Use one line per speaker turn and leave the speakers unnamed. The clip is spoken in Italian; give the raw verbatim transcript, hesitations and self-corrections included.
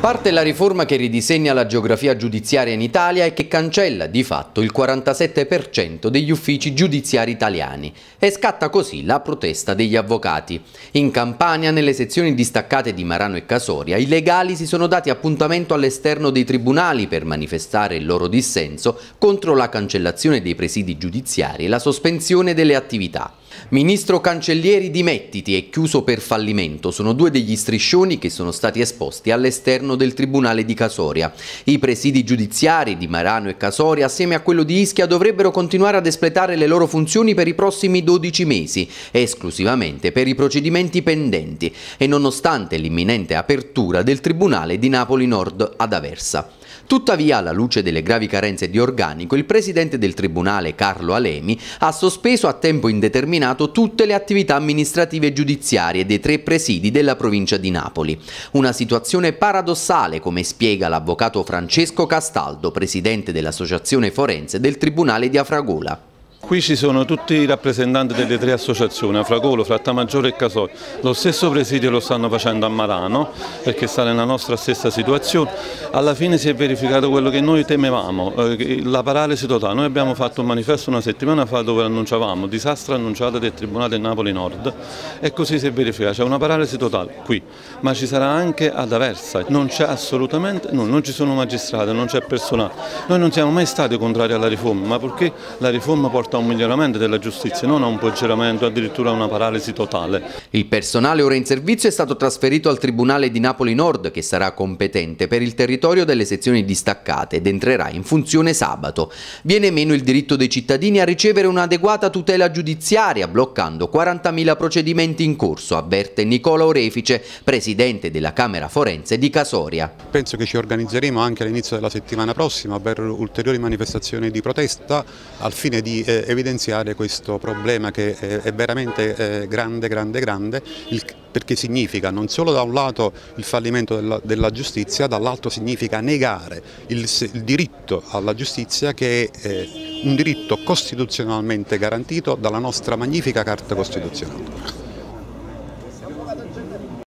Parte la riforma che ridisegna la geografia giudiziaria in Italia e che cancella di fatto il quarantasette per cento degli uffici giudiziari italiani e scatta così la protesta degli avvocati. In Campania, nelle sezioni distaccate di Marano e Casoria, i legali si sono dati appuntamento all'esterno dei tribunali per manifestare il loro dissenso contro la cancellazione dei presidi giudiziari e la sospensione delle attività. Ministro Cancellieri dimettiti e chiuso per fallimento sono due degli striscioni che sono stati esposti all'esterno del Tribunale di Casoria. I presidi giudiziari di Marano e Casoria, assieme a quello di Ischia, dovrebbero continuare ad espletare le loro funzioni per i prossimi dodici mesi, esclusivamente per i procedimenti pendenti e nonostante l'imminente apertura del Tribunale di Napoli Nord ad Aversa. Tuttavia, alla luce delle gravi carenze di organico, il presidente del Tribunale, Carlo Alemi, ha sospeso a tempo indeterminato tutte le attività amministrative e giudiziarie dei tre presidi della provincia di Napoli. Una situazione paradossale, come spiega l'avvocato Francesco Castaldo, presidente dell'Associazione Forense del Tribunale di Afragola.
Qui ci sono tutti i rappresentanti delle tre associazioni, Afragolo, Frattamaggiore e Casoria. Lo stesso presidio lo stanno facendo a Marano perché sta nella nostra stessa situazione. Alla fine si è verificato quello che noi temevamo, la paralisi totale. Noi abbiamo fatto un manifesto una settimana fa dove annunciavamo disastro annunciato del Tribunale Napoli Nord e così si è verificato, c'è una paralisi totale qui, ma ci sarà anche ad Aversa. Non c'è assolutamente, no, non ci sono magistrati, non c'è personale. Noi non siamo mai stati contrari alla riforma, ma perché la riforma porta a un miglioramento della giustizia, non a un peggioramento, addirittura a una paralisi totale.
Il personale ora in servizio è stato trasferito al Tribunale di Napoli Nord, che sarà competente per il territorio delle sezioni distaccate ed entrerà in funzione sabato. Viene meno il diritto dei cittadini a ricevere un'adeguata tutela giudiziaria, bloccando quarantamila procedimenti in corso, avverte Nicola Orefice, presidente della Camera Forense di Casoria.
Penso che ci organizzeremo anche all'inizio della settimana prossima per ulteriori manifestazioni di protesta al fine di eh, evidenziare questo problema che è veramente eh, grande, grande, grande, il, perché significa non solo da un lato il fallimento della, della giustizia, dall'altro significa negare il, il diritto alla giustizia, che è eh, un diritto costituzionalmente garantito dalla nostra magnifica Carta Costituzionale.